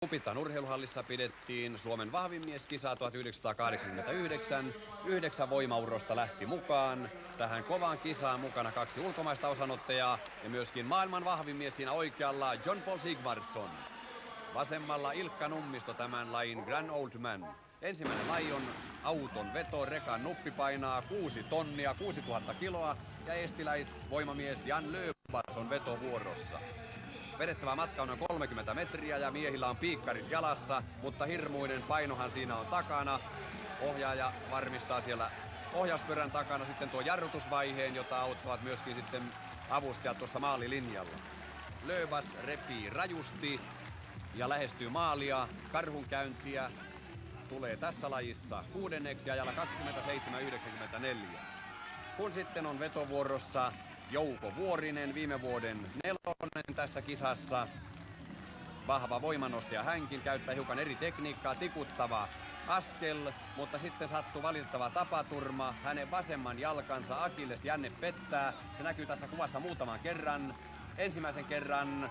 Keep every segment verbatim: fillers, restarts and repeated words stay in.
Kupitan urheiluhallissa pidettiin Suomen vahvin mies -kisaa tuhatyhdeksänsataakahdeksankymmentäyhdeksän. Yhdeksän voimaurosta lähti mukaan. Tähän kovaan kisaan mukana kaksi ulkomaista osanottajaa ja myöskin maailman vahvin mies siinä oikealla John Paul Sigmarsson. Vasemmalla Ilkka Nummisto, tämän lajin Grand Old Man. Ensimmäinen laji on auton veto. Rekan nuppi painaa kuusi tonnia, kuusituhatta kiloa ja estiläisvoimamies Jan Löfberg on vetovuorossa. Vedettävä matka on noin kolmekymmentä metriä ja miehillä on piikkarit jalassa, mutta hirmuinen painohan siinä on takana. Ohjaaja varmistaa siellä ohjauspyörän takana sitten tuo jarrutusvaiheen, jota auttavat myöskin sitten avustajat tuossa maalilinjalla. Löfberg repii rajusti ja lähestyy maalia. Karhunkäyntiä tulee tässä lajissa kuudenneksi ajalla kaksikymmentäseitsemän yhdeksänkymmentäneljä. Kun sitten on vetovuorossa Jouko Vuorinen, viime vuoden nelonen tässä kisassa. Vahva voimanostaja hänkin, käyttää hiukan eri tekniikkaa, tikuttava askel, mutta sitten sattuu valitettava tapaturma. Hänen vasemman jalkansa Akilles jänne pettää. Se näkyy tässä kuvassa muutaman kerran. Ensimmäisen kerran,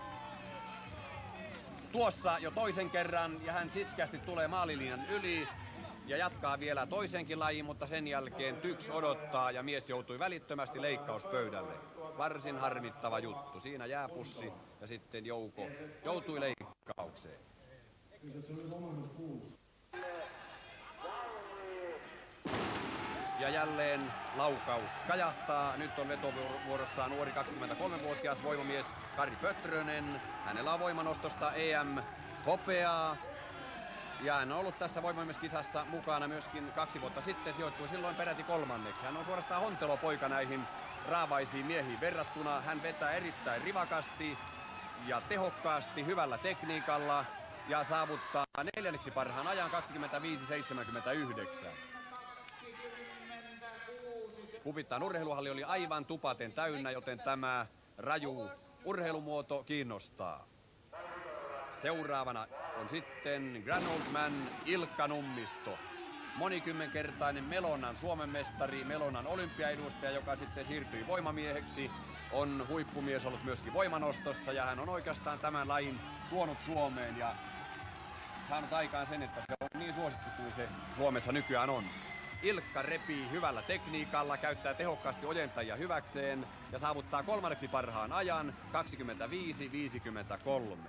tuossa jo toisen kerran, ja hän sitkeästi tulee maalilinjan yli ja jatkaa vielä toisenkin lajiin, mutta sen jälkeen tyks odottaa ja mies joutui välittömästi leikkauspöydälle. Varsin harmittava juttu. Siinä jääpussi ja sitten Jouko joutui leikkaukseen. Ja jälleen laukaus kajahtaa. Nyt on vetovuorossa nuori kaksikymmentäkolmevuotias voimamies Kari Pötrönen. Hänellä on voimanostosta E M-hopeaa. Ja hän on ollut tässä voimamieskisassa mukana myöskin kaksi vuotta sitten. Sijoittui silloin peräti kolmanneksi. Hän on suorastaan hontelopoika näihin raavaisiin miehiin verrattuna. Hän vetää erittäin rivakasti ja tehokkaasti, hyvällä tekniikalla ja saavuttaa neljänneksi parhaan ajan kaksikymmentäviisi seitsemänkymmentäyhdeksän. Kupitan urheiluhalli oli aivan tupaten täynnä, joten tämä raju urheilumuoto kiinnostaa. Seuraavana on sitten Grand Old Man Ilkka Nummisto. Monikymmenkertainen Melonan Suomen mestari, Melonan olympiaedustaja, joka sitten siirtyi voimamieheksi. On huippumies ollut myöskin voimanostossa ja hän on oikeastaan tämän lajin tuonut Suomeen ja saanut aikaan sen, että se on niin suosittu kuin se Suomessa nykyään on. Ilkka repii hyvällä tekniikalla, käyttää tehokkaasti ojentajia hyväkseen ja saavuttaa kolmanneksi parhaan ajan kaksikymmentäviisi viisikymmentäkolme.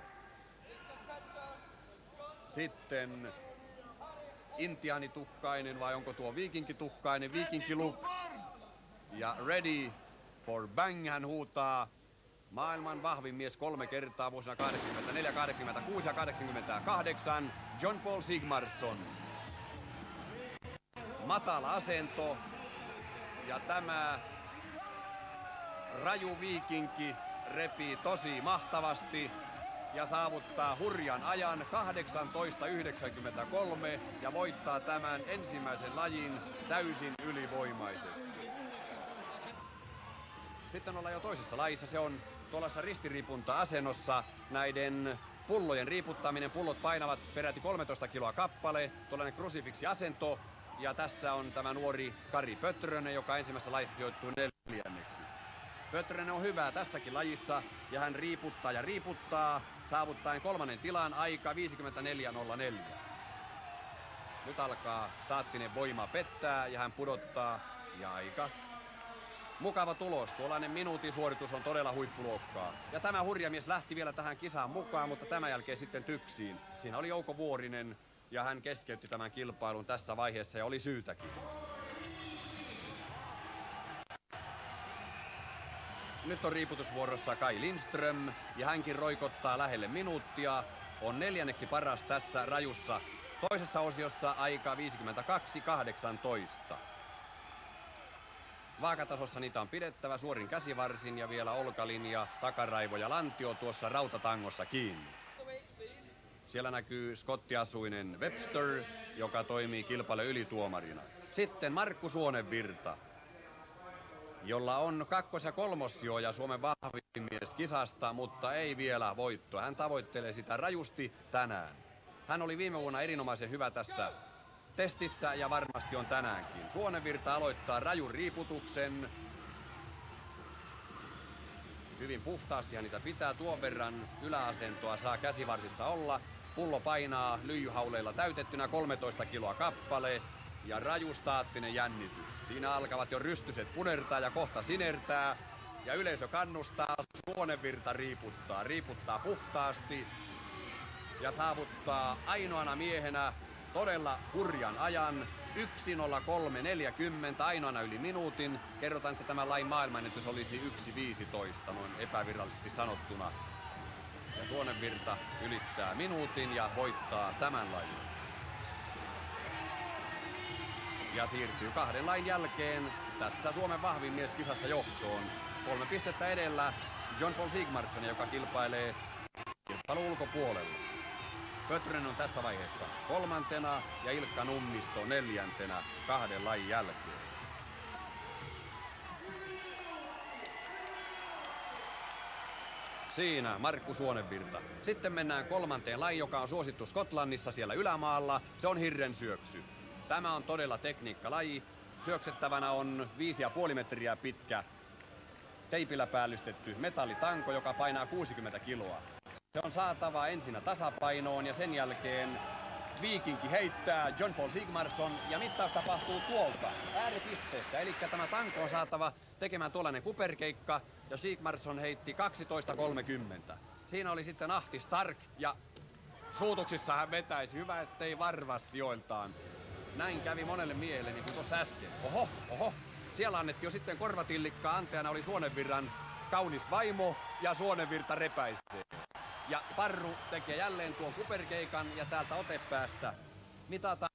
Sitten intiaanitukkainen vai onko tuo viikinkitukkainen, viikinkiluk. Ja ready for bang hän huutaa. Maailman vahvin mies kolme kertaa vuosina kahdeksankymmentäneljä, kahdeksankymmentäkuusi ja kahdeksankymmentäkahdeksan, John Paul Sigmarsson. Matala asento ja tämä raju viikinki repii tosi mahtavasti ja saavuttaa hurjan ajan kahdeksantoista yhdeksänkymmentäkolme ja voittaa tämän ensimmäisen lajin täysin ylivoimaisesti. Sitten ollaan jo toisessa lajissa, se on tuollaisessa ristiriipunta-asennossa näiden pullojen riiputtaminen. Pullot painavat peräti kolmetoista kiloa kappale, tuollainen krusifiksi-asento. Ja tässä on tämä nuori Kari Pötrönen, joka ensimmäisessä lajissa sijoittuu neljänneksi. Pötrönen on hyvä tässäkin lajissa ja hän riiputtaa ja riiputtaa, saavuttaen kolmannen tilan aika viisikymmentäneljä nolla neljä. Nyt alkaa staattinen voima pettää ja hän pudottaa ja aika. Mukava tulos, tuollainen minuutin suoritus on todella huippuluokkaa. Ja tämä hurja mies lähti vielä tähän kisaan mukaan, mutta tämän jälkeen sitten tyksiin. Siinä oli Jouko Vuorinen. Ja hän keskeytti tämän kilpailun tässä vaiheessa ja oli syytäkin. Nyt on riiputusvuorossa Kai Lindström ja hänkin roikottaa lähelle minuuttia. On neljänneksi paras tässä rajussa. Toisessa osiossa aika viisikymmentäkaksi kahdeksantoista. Vaakatasossa niitä on pidettävä suorin käsivarsin ja vielä olkalinja, takaraivo ja lantio tuossa rautatangossa kiinni. Siellä näkyy skottiasuinen Webster, joka toimii kilpailun ylituomarina. Sitten Markku Suonenvirta, jolla on kakkos- ja kolmossijoja Suomen vahvin mies kisasta, mutta ei vielä voittoa. Hän tavoittelee sitä rajusti tänään. Hän oli viime vuonna erinomaisen hyvä tässä testissä ja varmasti on tänäänkin. Suonenvirta aloittaa rajun riiputuksen. Hyvin puhtaasti niitä pitää, tuon verran yläasentoa saa käsivarsissa olla. Pullo painaa lyijyhauleilla täytettynä kolmetoista kiloa kappale ja raju staattinen jännitys. Siinä alkavat jo rystyset punertaa ja kohta sinertää ja yleisö kannustaa, suonenvirta riiputtaa, riiputtaa puhtaasti ja saavuttaa ainoana miehenä todella hurjan ajan yksi nolla kolme neljäkymmentä, ainoana yli minuutin. Kerrotaan, että tämä lain maailmanennätys olisi yksi viisitoista noin epävirallisesti sanottuna. Ja Suonenvirta ylittää minuutin ja voittaa tämän lajin. Ja siirtyy kahden lain jälkeen tässä Suomen vahvin mies kisassa johtoon. Kolme pistettä edellä John Paul Sigmarsson, joka kilpailee kilpailun ulkopuolella. Pöttrönen on tässä vaiheessa kolmantena ja Ilkka Nummisto neljäntenä kahden lajin jälkeen. Siinä Markku Suonenvirta. Sitten mennään kolmanteen lajiin, joka on suosittu Skotlannissa siellä ylämaalla. Se on hirrensyöksy. Tämä on todella tekniikkalaji. Syöksettävänä on viisi ja puoli metriä pitkä teipillä päällystetty metallitanko, joka painaa kuusikymmentä kiloa. Se on saatava ensinnä tasapainoon ja sen jälkeen viikinki heittää John Paul Sigmarsson ja mittaus tapahtuu tuolta ääripisteestä. Eli tämä tanko on saatava tekemään tuollainen kuperkeikka ja Sigmarsson heitti kaksitoista kolmekymmentä. Siinä oli sitten Ahti Stark ja suutuksissa hän vetäisi. Hyvä, ettei varvas joiltaan. Näin kävi monelle miehelle niin kuin tuossa äsken. Oho, oho. Siellä annettiin jo sitten korvatillikkaa. Anteena oli Suonenvirran kaunis vaimo ja Suonenvirta repäisee. Ja Parru tekee jälleen tuon kuperkeikan ja täältä otepäästä mitataan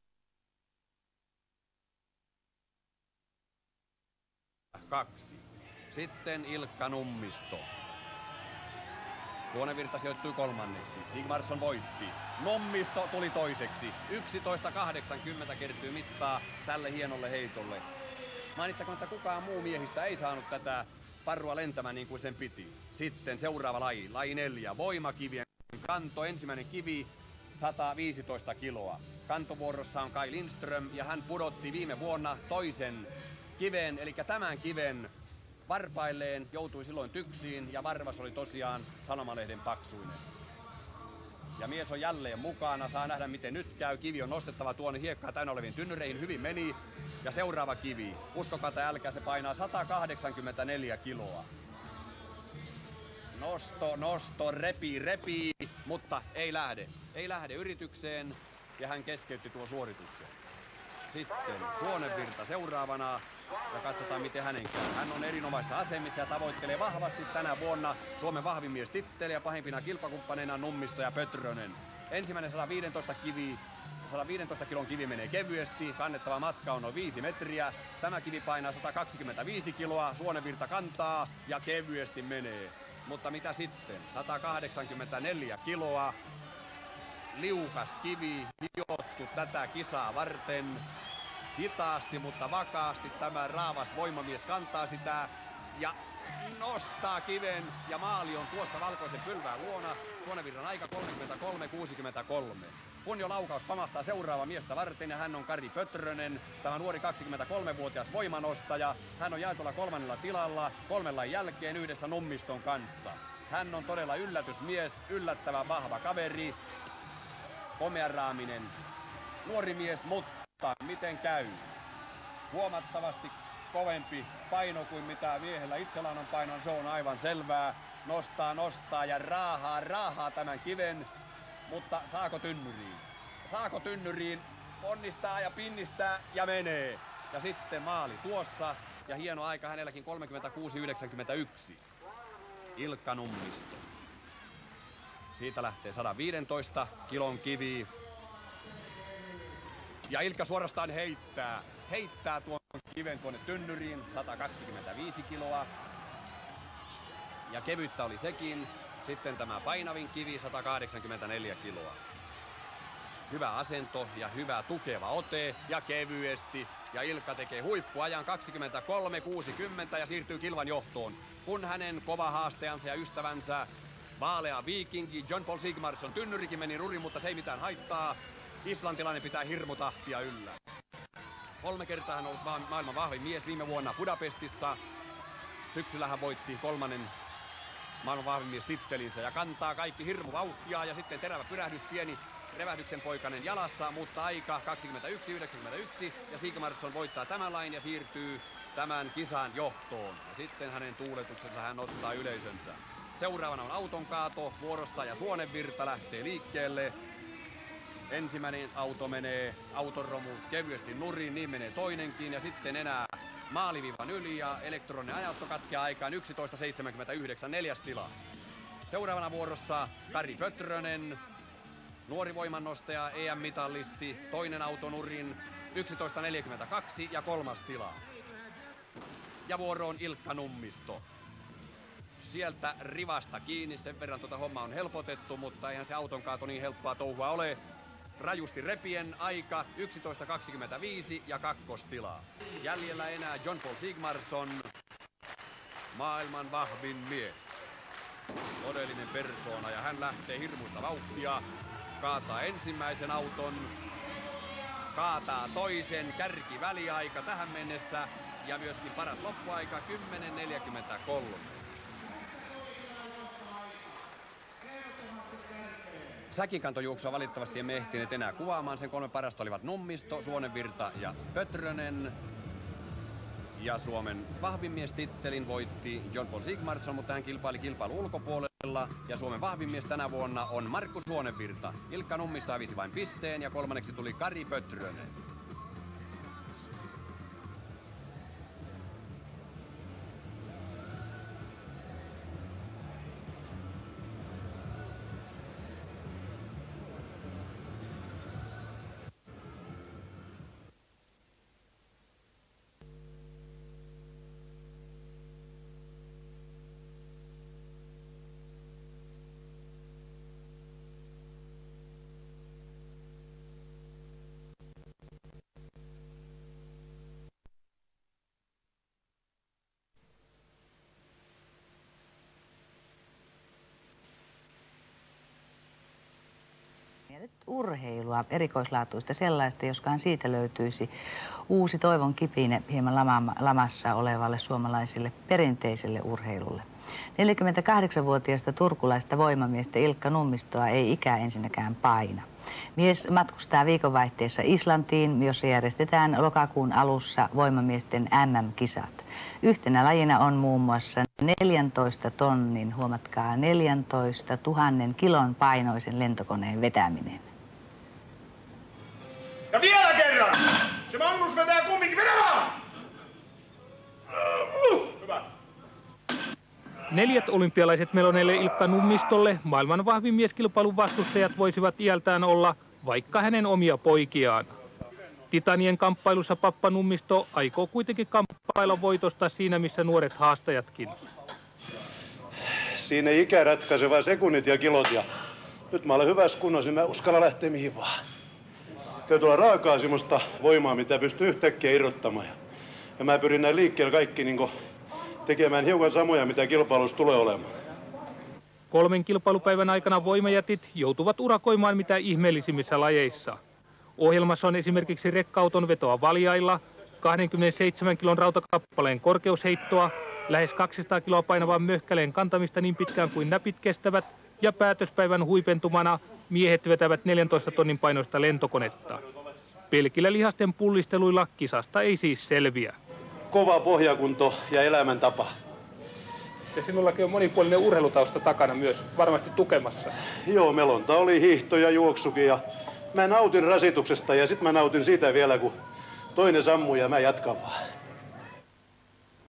kaksi. Sitten Ilkka Nummisto. Suonenvirta sijoittui kolmanneksi. Sigmarsson voitti. Nummisto tuli toiseksi. yksitoista kahdeksankymmentä kertyy mittaa tälle hienolle heitolle. Mainittakoon, että kukaan muu miehistä ei saanut tätä parrua lentämään niin kuin sen piti. Sitten seuraava laji, laji neljä, voimakivien kanto. Ensimmäinen kivi, sata viisitoista kiloa. Kantovuorossa on Kai Lindström ja hän pudotti viime vuonna toisen kiven, eli tämän kiven varpailleen, joutui silloin tyksiin ja varvas oli tosiaan sanomalehden paksuinen. Ja mies on jälleen mukana, saa nähdä miten nyt käy. Kivi on nostettava tuonne hiekkaa täynnä oleviin tynnyreihin, hyvin meni. Ja seuraava kivi, uskokaa tai älkää, se painaa sata kahdeksankymmentäneljä kiloa. Nosto, nosto, repii, repii, mutta ei lähde. Ei lähde yritykseen ja hän keskeytti tuon suorituksen. Sitten Suonenvirta seuraavana ja katsotaan miten hänen käy. Hän on erinomaisessa asemissa ja tavoittelee vahvasti tänä vuonna Suomen vahvin mies -titteliä ja pahimpina kilpakumppaneina Nummisto ja Pötrönen. Ensimmäinen sata viisitoista kivi, sata viisitoista kilon kivi menee kevyesti, kannettava matka on noin viisi metriä. Tämä kivi painaa sata kaksikymmentäviisi kiloa, Suonenvirta kantaa ja kevyesti menee. Mutta mitä sitten? sata kahdeksankymmentäneljä kiloa, liukas kivi, hiottu tätä kisaa varten. Hitaasti, mutta vakaasti tämä raavas voimamies kantaa sitä ja nostaa kiven ja maali on tuossa valkoisen pylvään luona. Suonenvirran aika kolmekymmentäkolme kuusikymmentäkolme. Kun jo laukaus pamahtaa seuraava miestä varten ja hän on Kari Pötrönen, tämä nuori kaksikymmentäkolmevuotias voimanostaja. Hän on jaetulla kolmannella tilalla kolmella jälkeen yhdessä Nummiston kanssa. Hän on todella yllätysmies, yllättävän vahva kaveri, komearaaminen nuori mies, mutta miten käy? Huomattavasti kovempi paino kuin mitä miehellä itsellään on paino, se on aivan selvää. Nostaa, nostaa ja raahaa, raahaa tämän kiven, mutta saako tynnyriin? Saako tynnyriin? Onnistaa ja pinnistää ja menee. Ja sitten maali tuossa ja hieno aika hänelläkin kolmekymmentäkuusi yhdeksänkymmentäyksi. Ilkka Nummisto. Siitä lähtee sata viisitoista kilon kivi. Ja Ilkka suorastaan heittää, heittää tuon kiven tuonne tynnyriin, sata kaksikymmentäviisi kiloa. Ja kevyttä oli sekin. Sitten tämä painavin kivi, sata kahdeksankymmentäneljä kiloa. Hyvä asento ja hyvä tukeva ote ja kevyesti. Ja Ilkka tekee huippuajan kaksikymmentäkolme kuusikymmentä ja siirtyy kilvan johtoon. Kun hänen kova haastajansa ja ystävänsä, vaalea viikinki John Paul Sigmarsson, tynnyrikin meni rurin, mutta se ei mitään haittaa. Islantilainen pitää hirmutahtia yllä. Kolme kertaa hän on ollut maailman vahvin mies viime vuonna Budapestissa. Syksyllä hän voitti kolmannen maailman vahvin mies tittelinsä ja kantaa kaikki hirmu vauhtia ja sitten terävä pyrähdys, pieni revähdyksen poikainen jalassa, mutta aika kaksikymmentäyksi yhdeksänkymmentäyksi ja Sigmarsson voittaa tämän lain ja siirtyy tämän kisan johtoon. Ja sitten hänen tuuletuksensa hän ottaa yleisönsä. Seuraavana on auton kaato vuorossa ja Suonenvirta lähtee liikkeelle. Ensimmäinen auto menee autoromu kevyesti nurin, niin menee toinenkin ja sitten enää maaliviivan yli ja elektroninen ajanotto katkeaa aikaan yksitoista seitsemänkymmentäyhdeksän, neljäs tila. Seuraavana vuorossa Kari Pötrönen, nuori voimannostaja, E M-mitallisti, toinen auto nurin, yksitoista neljäkymmentäkaksi ja kolmas tila. Ja vuoroon Ilkka Nummisto. Sieltä rivasta kiinni, sen verran tuota hommaa on helpotettu, mutta eihän se auton kaato niin helppoa touhua ole. Rajusti repien aika yksitoista kaksikymmentäviisi ja kakkostilaa. Jäljellä enää John Paul Sigmarsson, maailman vahvin mies. Todellinen persoona ja hän lähtee hirmuista vauhtia. Kaataa ensimmäisen auton, kaataa toisen, kärki väliaika tähän mennessä ja myöskin paras loppuaika kymmenen neljäkymmentäkolme. Säkinkantojuoksua valitettavasti emme ehtineet enää kuvaamaan. Sen kolme parasta olivat Nummisto, Suonenvirta ja Pötrönen. Ja Suomen vahvin mies tittelin voitti John Paul Sigmarsson, mutta hän kilpaili kilpailun ulkopuolella. Ja Suomen vahvin mies tänä vuonna on Markku Suonenvirta. Ilkka Nummisto hävisi vain pisteen ja kolmanneksi tuli Kari Pötrönen. Nyt urheilua, erikoislaatuista sellaista, joskaan siitä löytyisi uusi toivon kipine hieman lama, lamassa olevalle suomalaisille perinteiselle urheilulle. neljäkymmentäkahdeksanvuotiaasta turkulaista voimamiestä Ilkka Nummistoa ei ikä ensinnäkään paina. Mies matkustaa viikonvaihteessa Islantiin, jossa järjestetään lokakuun alussa voimamiesten M M-kisat. Yhtenä lajina on muun muassa neljäntoista tonnin, huomatkaa neljäntoista tuhannen kilon painoisen lentokoneen vetäminen. Ja vielä kerran! Se Magnus vetää kumminkin, vedä vaan! Hyvä. Neljät olympialaiset meloneille Ilkka Nummistolle maailman vahvin mieskilpailun vastustajat voisivat iältään olla vaikka hänen omia poikiaan. Titanien kamppailussa pappa Nummisto aikoo kuitenkin kamppailla voitosta siinä, missä nuoret haastajatkin. Siinä ei ikä ratkaise, vaan sekunnit ja kilot. Ja nyt mä olen hyvässä kunnossa, mä uskalla lähteä mihin vaan. Täytyy olla raakaa semmoista voimaa, mitä pystyy yhtäkkiä irrottamaan. Ja mä pyrin näin liikkeellä kaikki niin tekemään hiukan samoja, mitä kilpailussa tulee olemaan. Kolmen kilpailupäivän aikana voimajätit joutuvat urakoimaan mitä ihmeellisimmissä lajeissa. Ohjelmassa on esimerkiksi rekka-auton vetoa valjailla, kaksikymmentäseitsemän kilon rautakappaleen korkeusheittoa, lähes kaksisataa kiloa painavan möhkäleen kantamista niin pitkään kuin näpit kestävät ja päätöspäivän huipentumana miehet vetävät neljäntoista tonnin painoista lentokonetta. Pelkillä lihasten pullisteluilla kisasta ei siis selviä. Kova pohjakunto ja elämäntapa. Ja sinullakin on monipuolinen urheilutausta takana myös varmasti tukemassa. Joo, melonta oli hiihto ja juoksukin ja mä nautin rasituksesta ja sit mä nautin siitä vielä, kun toinen sammuu ja mä jatkan vaan.